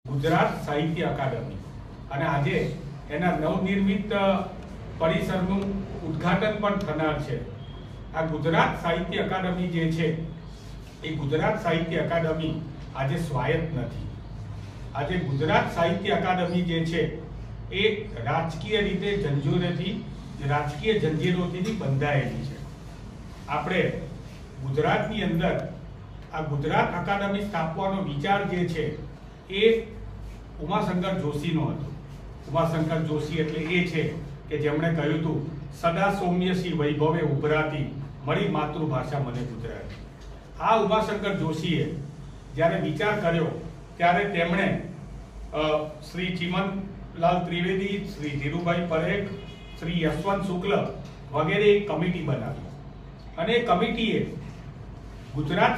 ગુજરાત સાહિત્ય અકાદમી અને આજે એના નવનિર્મિત પરિસરનું ઉદ્ઘાટન પણ થનાર છે। આ ગુજરાત સાહિત્ય અકાદમી જે છે એ ગુજરાત સાહિત્ય અકાદમી આજે સ્વાયત્ત નથી। આજે ગુજરાત સાહિત્ય અકાદમી જે છે એ રાજકીય રીતે રાજકીય જંજીરોથી બંધાયેલી છે। આપણે ગુજરાતની અંદર આ ગુજરાત અકાદમી સ્થાપવાનો વિચાર જે છે એ ઉમાશંકર જોશીનો હતો। ઉમાશંકર જોશી એટલે એ છે કે જેમણે કહ્યું હતું સદા સૌમ્યસી વૈભવે ઉભરાતી મળી માતૃભાષા મને ગુજરાતી। આ ઉમાશંકર જોશીએ જ્યારે વિચાર કર્યો ત્યારે તેમણે શ્રી ચિમનલાલ ત્રિવેદી, શ્રી ધીરુભાઈ પરેખ, શ્રી યશવંત શુક્લ વગેરે એક કમિટી બનાવી અને એ કમિટીએ ગુજરાત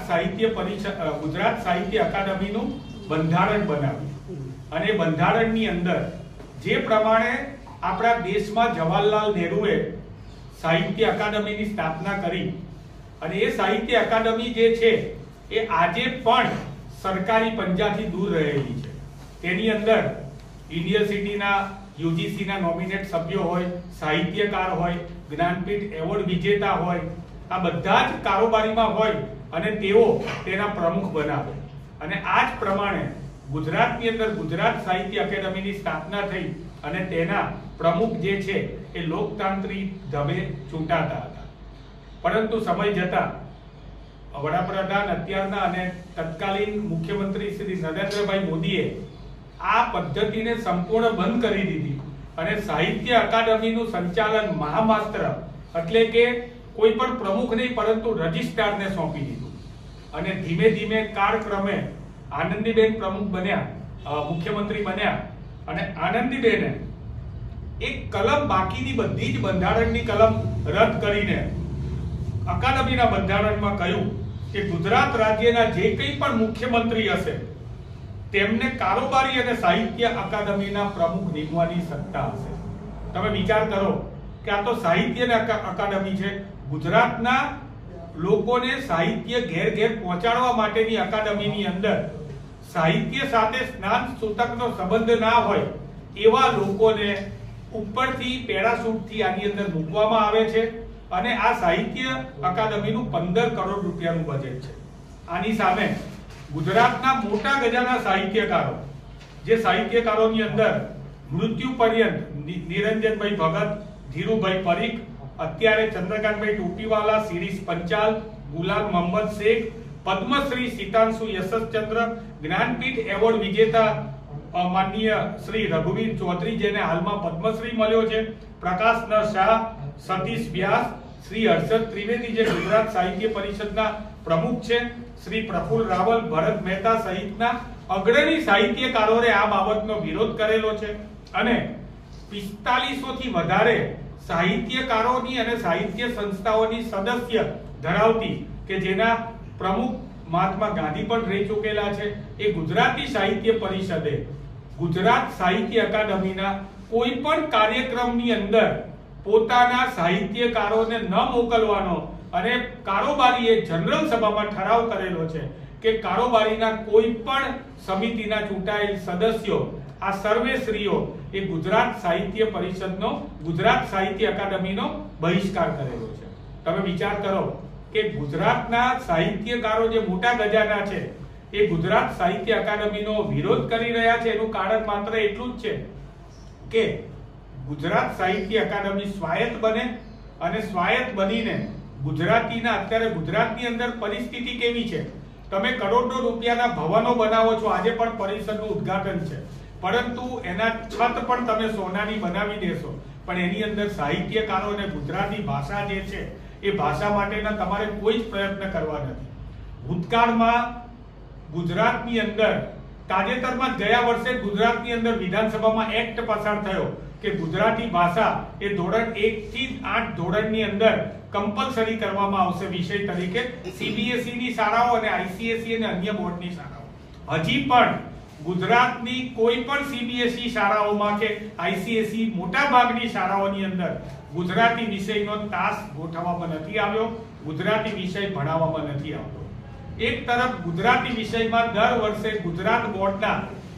સાહિત્ય અકાદમીનું બંધારણ બનાવ્યું અને બંધારણની અંદર જે પ્રમાણે આપણા દેશમાં જવાહરલાલ નહેરુએ સાહિત્ય અકાદમીની સ્થાપના કરી અને એ સાહિત્ય અકાદમી જે છે એ આજે પણ સરકારી પંજાથી દૂર રહેલી છે। તેની અંદર યુનિવર્સિટીના યુજીસીના નોમિનેટ સભ્યો હોય, સાહિત્યકાર હોય, જ્ઞાનપીઠ એવોર્ડ વિજેતા હોય, આ બધા જ કારોબારીમાં હોય અને તેઓ તેના પ્રમુખ બનાવે અને આ જ પ્રમાણે ગુજરાતની અંદર ગુજરાત સાહિત્ય અકાદમીની સ્થાપના થઈ અને તેના પ્રમુખ જે છે એ લોકતાંત્રિક ઢબે ચૂંટાતા હતા। પરંતુ સમય જતા વડાપ્રધાન અત્યારના અને તત્કાલીન મુખ્યમંત્રી શ્રી નરેન્દ્રભાઈ મોદીએ આ પદ્ધતિને સંપૂર્ણ બંધ કરી દીધી અને સાહિત્ય અકાદમીનું સંચાલન મહામાસ્ત્ર એટલે કે કોઈ પણ પ્રમુખ નહીં પરંતુ રજિસ્ટ્રારને સોંપી દીધું અને ધીમે ધીમે કાળક્રમે આનંદીબેન પ્રમુખ બન્યા, મુખ્યમંત્રી બન્યા અને આનંદીબેને એક કલમ બાકીની બધી જ બંધારણની કલમ રદ કરીને અકાદમીના બંધારણમાં કહ્યું કે ગુજરાત રાજ્યના જે કંઈ પણ મુખ્યમંત્રી હશે તેમને કારોબારી અને સાહિત્ય અકાદમીના પ્રમુખ નિમવાની સત્તા હશે। તમે વિચાર કરો કે આ તો સાહિત્ય અકાદમી છે, ગુજરાતના લોકોને સાહિત્ય ઘેર ઘેર પહોંચાડવા માટેની અકાદમીની અંદર સાહિત્ય સાથે સ્નાન સૂતકનો સંબંધ ના હોય એવા લોકોને ઉપરથી પેરાશૂટથી આની અંદર મૂકવામાં આવે છે અને આ સાહિત્ય અકાદમીનું 15 કરોડ રૂપિયાનું બજેટ છે। આની સામે ગુજરાતના મોટા ગજાના સાહિત્યકારો જે સાહિત્યકારોની અંદર મૃત્યુ પર્યંત નિરંજનભાઈ ભગત, ધીરુભાઈ પરીખ, અત્યારે ચંદ્રકાંતભાઈ ટોપીવાલા, શિરીષ પંચાલ, ગુલામ મોહમ્મદ શેખ, પદ્મશ્રી સીતાંશુ યશચંદ્ર, જ્ઞાનપીઠ એવોર્ડ વિજેતા માનનીય શ્રી રઘુવીર ચૌધરી જેને હાલમાં પદ્મશ્રી મળ્યો છે, પ્રકાશ ન શાહ, સતીશ વ્યાસ, શ્રી હર્ષદ ત્રિવેદી જે ગુજરાત સાહિત્ય પરિષદના પ્રમુખ છે, શ્રી પ્રફુલ્લ રાવલ, ભરત મહેતા સહિતના અગ્રણી સાહિત્યકારોએ આ બાબતનો વિરોધ કરેલો છે અને 4500 થી વધારે સાહિત્યકારોની અને સાહિત્ય સંસ્થાઓની સદસ્ય ધરાવતી કે જેના પ્રમુખ મહાત્મા ગાંધી પણ રહી ચૂકેલા છે એ ગુજરાતી સાહિત્ય પરિષદે ગુજરાત સાહિત્ય અકાદમીના કોઈ પણ કાર્યક્રમની અંદર પોતાના સાહિત્યકારોને ન મોકલવાનો અને કારોબારીએ જનરલ સભામાં ઠરાવ કરેલો છે કે કારોબારીના કોઈ પણ સમિતિના ચૂંટાયેલ સદસ્યો આ સર્વેશ્રીઓ એ ગુજરાત સાહિત્ય પરિષદનો, ગુજરાત સાહિત્ય અકાદમીનો બહિષ્કાર કરેલો છે। તમે વિચાર કરો કે ગુજરાતના સાહિત્યકારો જે મોટા ગજાના છે એ ગુજરાત સાહિત્ય અકાદમીનો વિરોધ કરી રહ્યા છે એનું કારણ માત્ર એટલું જ છે કે ગુજરાત સાહિત્ય અકાદમી સ્વાયત્ત બને અને સ્વાયત્ત બનીને અત્યારે ગુજરાતની અંદર પરિસ્થિતિ કેવી છે? તમે કરોડો રૂપિયાના ભવનો બનાવો છો, આજે પણ પરિષદનું ઉદ્ઘાટન છે પરંતુ એના છત પણ તમે સોનાની બનાવી દેશો પણ એની અંદર સાહિત્યકારો અને ગુજરાતી ભાષા જે છે એ ભાષા માટેના તમારે કોઈ જ પ્રયત્ન કરવા નથી। ભૂતકાળમાં ગુજરાતની અંદર તાજેતરમાં ગયા વર્ષે ગુજરાતની અંદર વિધાનસભામાં એક્ટ પસાર થયો કે ગુજરાતી ભાષા એ ધોરણ 1 થી 8 ધોરણની અંદર કમ્પલસરી કરવામાં આવશે વિષય તરીકે સીબીએસઈ ની શાળાઓ અને આઈસીએસઈ અને અન્ય બોર્ડની શાળાઓ। હજી પણ ગુજરાતની કોઈ પણ સીબીએસઈ શાળાઓમાં કે આઈસીએસઈ મોટા ભાગની શાળાઓની અંદર ગુજરાતી વિષયનો તાસ ગોઠવવામાં નથી આવ્યો, ગુજરાતી વિષય ભણાવવામાં નથી આવતો। એક તરફ ગુજરાતી વિષયમાં દર વર્ષે ગુજરાત બોર્ડના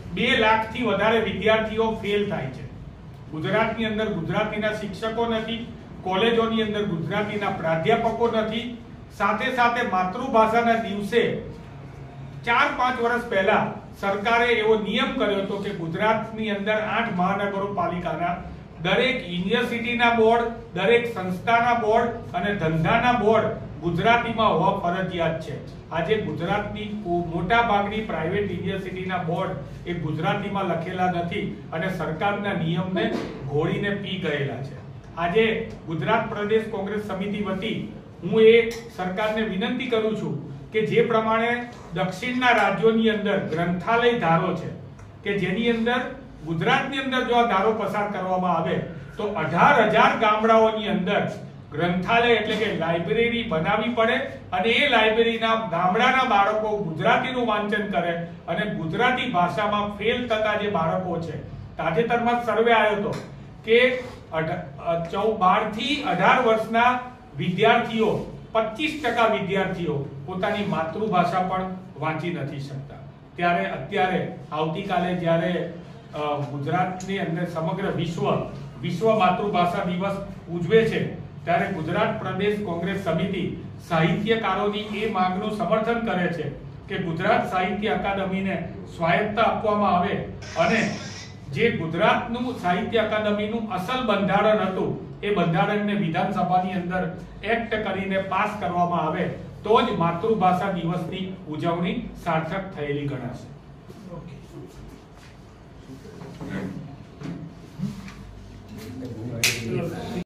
2 લાખથી વધારે વિદ્યાર્થીઓ ફેલ થાય છે. ગુજરાતની અંદર ગુજરાતીના શિક્ષકો નથી, કોલેજોની અંદર ગુજરાતીના પ્રાધ્યાપકો નથી. સાથે સાથે માતૃભાષાના દિવસે 4-5 વર્ષ પહેલા સરકારે એવો નિયમ કર્યો હતો કે ગુજરાતની અંદર 8 મહાનગરપાલિકાના દરેક યુનિવર્સિટીના બોર્ડ, દરેક સંસ્થાના બોર્ડ અને ધંધાના બોર્ડ ગુજરાતીમાં હોવા ફરજિયાત છે. આજે ગુજરાતની મોટા ભાગની પ્રાઇવેટ યુનિવર્સિટીના બોર્ડ એ ગુજરાતીમાં લખેલા નથી અને સરકારના નિયમને ઘોડીને પી ગયેલા છે. આજે ગુજરાત પ્રદેશ કોંગ્રેસ સમિતિ વતી હું એ સરકારને વિનંતી કરું છું કે જે પ્રમાણે દક્ષિણના રાજ્યોની અંદર ગ્રંથાલય ધારો છે કે જેની અંદર ગુજરાતની અંદર જો આ ધારો પસાર કરવામાં આવે તો 18,000 ગામડાઓની અંદર ગ્રંથાલય એટલે કે લાઇબ્રેરી બનાવવી પડે અને એ લાઇબ્રેરીના ગામડાના બાળકો ગુજરાતીનું વાંચન કરે અને ગુજરાતી ભાષામાં ફેલ થતા જે બાળકો છે, તાજેતરમાં સર્વે આવ્યો હતો કે 12 થી 18 વર્ષના વિદ્યાર્થીઓ 25% વિદ્યાર્થીઓ પોતાની માતૃભાષા પણ વાંચી નથી શકતા. ત્યારે અત્યારે આવતીકાલે જ્યારે ગુજરાતની અંદર સમગ્ર વિશ્વ માતૃભાષા દિવસ ઉજવે છે ત્યારે ગુજરાત પ્રદેશ કોંગ્રેસ સમિતિ સાહિત્યકારોની એ માંગનું સમર્થન કરે છે કે ગુજરાત સાહિત્ય અકાદમીને સ્વાયત્તતા આપવામાં આવે અને જે ગુજરાતનું સાહિત્ય અકાદમીનું અસલ બંધારણ હતું એ બંધારણને વિધાનસભાની અંદર એક્ટ કરીને પાસ કરવામાં આવે તો જ માતૃભાષા દિવસની ઉજવણી સાર્થક થયેલી ગણાશે.